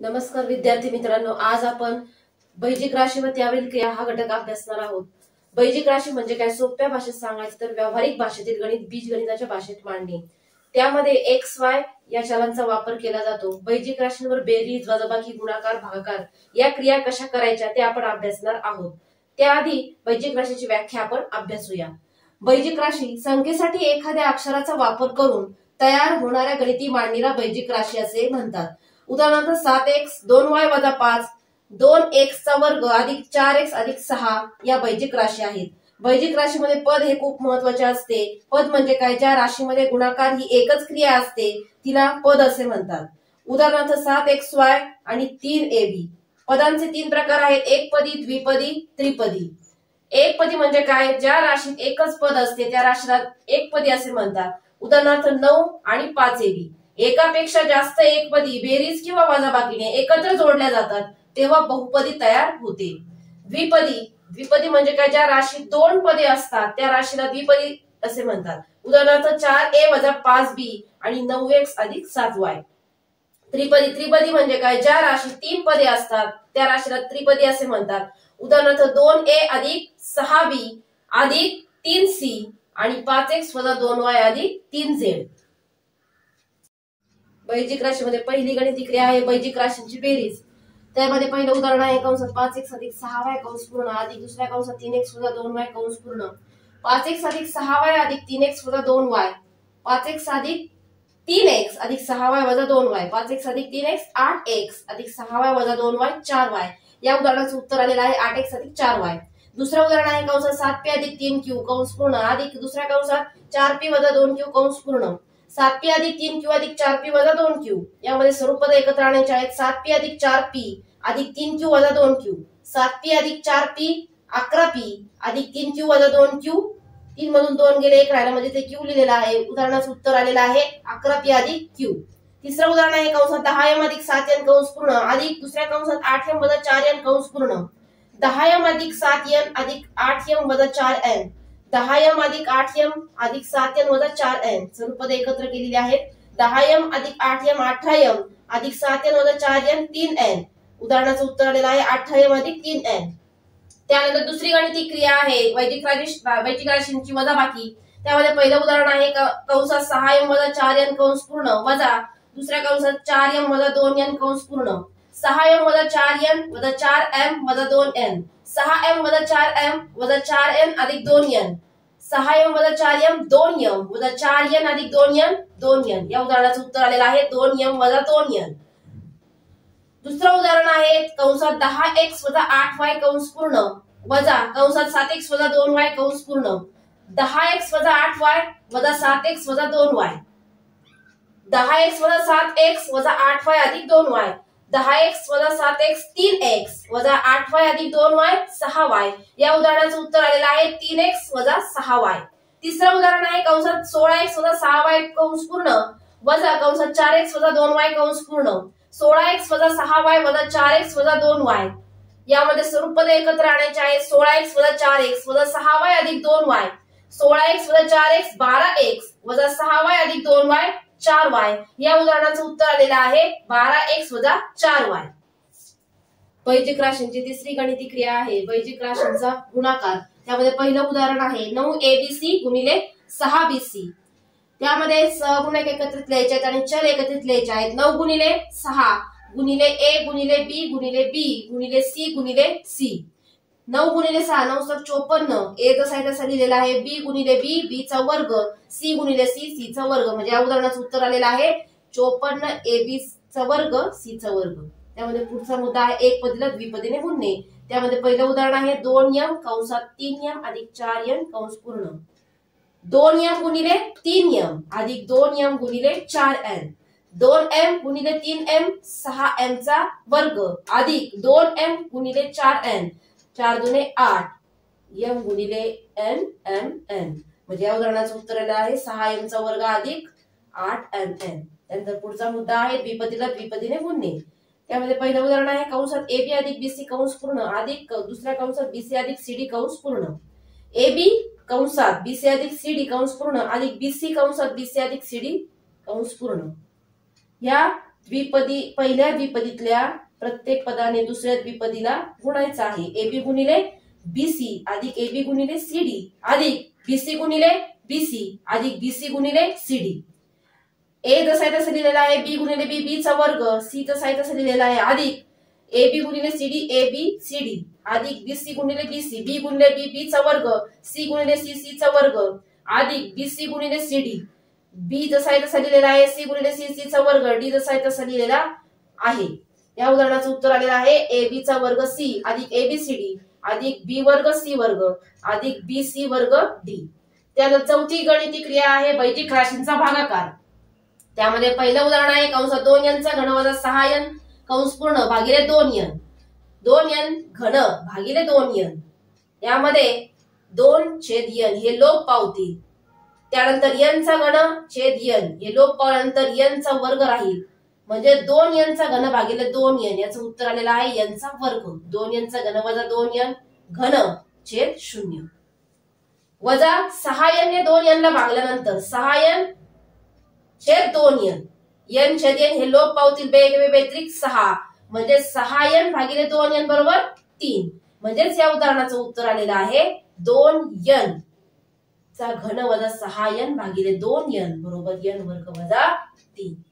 नमस्कार विद्यार्थी मित्रांनो, आज आपण बैजिक राशी व त्यावरील क्रिया हा घटक अभ्यासणार आहोत। बैजिक राशी म्हणजे काय, सोप्या भाषेत सांगायचं तर व्यावहारिक भाषेतील गणित बीजगणिताच्या भाषेत मांडणे। त्यामध्ये एक्स वाय या चलांचा वापर केला जातो। बैजिक राशींवर बेरीज, वजाबाकी, गुणाकार, भागाकार या क्रिया कशा करायच्या ते आपण अभ्यासणार आहोत। त्याआधी बैजिक राशीची व्याख्या आपण अभ्यासूया। बैजिक राशी संख्येसाठी एखाद्या अक्षराचा वापर करून तयार होणाऱ्या गणिती मांडणीला बैजिक राशी असे म्हणतात। उदाहरणार्थ 7x 2y - 5 2x चा वर्ग अधिक 4x अधिक 6 या बैजिक राशी आहेत। बैजिक राशीमध्ये पद हे खूप महत्त्वाचे असते। पद म्हणजे काय, ज्या राशीमध्ये गुणाकार ही एकच क्रिया असते तिला पद असे म्हणतात। उदाहरणार्थ 7xy आणि 3ab पदांचे 3 प्रकार आहेत, एकपदी, द्विपदी, त्रिपदी। एकपदी म्हणजे काय, ज्या राशीत एकच पद असते त्या राशीला एकपदी असे म्हणतात। उदाहरणार्थ 9 आणि 5ab एकापेक्षा जास्त एकपदी बेरीज किंवा वजाबाकीने एकत्र जोडल्या जातात तेव्हा बहुपदी तयार होते। द्विपदी म्हणजे काय, ज्या राशीत 2 पदे असतात त्या राशीला द्विपदी असे म्हणतात। उदाहरणार्थ 4a - 5b आणि 9x अधिक 7y। त्रिपदी म्हणजे काय, ज्या राशीत 3 पदे असतात त्या राशीला त्रिपदी असे म्हणतात। उदाहरणार्थ 2a अधिक 6b अधिक 3c आणि 5x - 2y अधिक 3z। बैजिक राशीमध्ये पहिली गणिती क्रिया आहे बैजिक राशींची बेरीज। त्यामध्ये पहिलं उदाहरण आहे कंसात 5x अधिक 6y कंस पूर्ण अधिक दुसऱ्या कंसात 3x - 2y कंस पूर्ण। 5x अधिक 6y अधिक 3x - 2y 5x अधिक 3x अधिक 6y - 2y 5x अधिक 3x 8x अधिक 6y - 2y 4y। या उदाहरणाचं उत्तर आलेलं आहे 8x अधिक 4y। दुसरं उदाहरण आहे कंसात 7p अधिक 3q कंस पूर्ण अधिक दुसऱ्या कंसात 4p - 2q कंस पूर्ण। 7p अधिक 3q अधिक 4p - 2q यामध्ये सर्व पद एकत्र आणायचे आहेत। 7p अधिक 4p अधिक 3q - 2q 7p अधिक 4p 11p अधिक 3q - 2q 3 मधून 2 गेले 1 राहिला म्हणजे ते q लिहिलेलं आहे। उदाहरणाचं उत्तर आलेलं आहे 11p अधिक q। तिसरं उदाहरण आहे कंसात 10m अधिक 7n कंस पूर्ण अधिक दुसऱ्या कंसात 8m - 4n कंस पूर्ण। 10m अधिक 7n अधिक 8m - 4n 10m अधिक 8m अधिक 7n - 4n सर्व पदे एकत्र केलेली आहेत। 10m अधिक 8m 18m अधिक 7n - 4n 3n। उदाहरणाचं उत्तर आलेलं आहे 18m अधिक 3n। त्यानंतर दुसरी गणिती क्रिया आहे बैजिक राशींची वजाबाकी। त्यामध्ये पहिलं उदाहरण आहे कंसात 6m - 4n कंस पूर्ण वजा दुसऱ्या कंसात 4m - 2n कंस पूर्ण। 6m - 4n - 4m - 2n 6m - 4m - 4n अधिक 2n 6m - 4m 2m - 4n अधिक 2n 2n। या उदाहरणाचं उत्तर आलेलं आहे 2m - 2n। दुसरं उदाहरण आहे कंसात 10x - 8y कंस पूर्ण वजा कंसात 7x - 2y कंस पूर्ण। 10x - 8y 7x - 2y 10x - 7x 8y अधिक 2y 10x - 7x 3x 8y अधिक 2y 6y। या उदाहरणाचं उत्तर आलेलं आहे 3x - 6y। तिसरं उदाहरण आहे कंसात 16x - 6y कंस पूर्ण वजा कंसात 4x - 2y कंस पूर्ण। 16x - 6y 4x - 2y यामध्ये सर्व पदे एकत्र आणायचे आहेत। 16x - 4x 6y अधिक 2y 16x - 4x 12x 6y अधिक 2y 4y। या उदाहरणाचं उत्तर आलेलं आहे 12x - 4y। बैजिक राशींची तिसरी गणिती क्रिया आहे बैजिक राशींचा गुणाकार। त्यामध्ये पहिलं उदाहरण आहे 9abc गुणिले 6bc। त्यामध्ये सहगुणक एकत्रित लिहायचे आहेत आणि चल एकत्रित लिहायचे आहेत। 9 गुणिले 6 गुणिले a गुणिले b गुणिले b गुणिले c गुणिले c। 9 गुणिले 6 9 × 54 a जसा आहे तसा लिहिलेला आहे। b गुणिले b b चा वर्ग c गुणिले c c चा वर्ग म्हणजे या उदाहरणाचं उत्तर आलेलं आहे 54 ab चा वर्ग c चा वर्ग। त्यामध्ये पुढचा मुद्दा आहे एकपदीला द्विपदीने गुणणे। त्यामध्ये पहिलं उदाहरण आहे 2m कंसात 3m अधिक 4n कंस पूर्ण 2m गुणिले 3m अधिक 2m गुणिले 4n 2m गुणिले 3m 6m चा वर्ग अधिक 2m गुणिले 4n 4 दुने 8 m गुणिले n m n म्हणजे या उदाहरणाचं उत्तर आलं आहे 6m चा वर्ग अधिक 8mn। त्यानंतर पुढचा मुद्दा आहे द्विपदीला द्विपदीने गुणणे। त्यामध्ये पहिलं उदाहरण आहे कंसात ab अधिक bc कंस पूर्ण अधिक दुसऱ्या कंसात bc अधिक cd कंस पूर्ण। ab कंसात bc अधिक cd कंस पूर्ण अधिक bc कंसात bc अधिक cd कंस पूर्ण। या पहिल्या द्विपदीतल्या प्रत्येक पदाने दुसऱ्या द्विपदीला गुणायचं आहे. AB गुणिले BC अधिक AB गुणिले CD अधिक BC गुणिले BC अधिक BC गुणिले CD. A जसा आहे तसं लिहिलेला आहे B गुणिले B B चा वर्ग, C जसा आहे तसं लिहिलेला आहे अधिक AB गुणिले CD AB CD अधिक BC गुणिले BC B गुणिले B B चा वर्ग, C गुणिले C C चा वर्ग अधिक BC गुणिले CD. B जसा आहे तसा लिहिलेला आहे C गुणिले C C चा वर्ग, D जसा आहे तसा लिहिलेला आहे. या उदाहरणाचं उत्तर आलेलं आहे AB चा वर्ग C अधिक ABCD अधिक B वर्ग C वर्ग अधिक BC वर्ग D. त्यानंतर चौथी गणिती क्रिया आहे बैजिक राशींचा भागाकार. त्यामध्ये पहिलं उदाहरण आहे कंसात 2n चा घन वजा 6n कंस पूर्ण भागिले 2n. 2n घन भागिले 2n. यामध्ये 2/n हे लोप पावतील. त्यानंतर n चा घन छेद n हे लोप पावल्यानंतर n चा वर्ग राहील. म्हणजे 2n चा घन भागिले 2n याचं उत्तर आलेलं आहे n चा वर्ग. 2n चा घन वजा 2n घन छेद 0 वजा 6n ने 2n ला भागल्यानंतर 6n छेद 2n n छेद n हे लोप पावतील बेत्रिक 6 म्हणजे 6n भागिले 2n बरोबर 3. म्हणजेच या उदाहरणाचं उत्तर आलेलं आहे 2n चा घन वजा 6n भागिले 2n बरोबर n वर्ग वजा 3.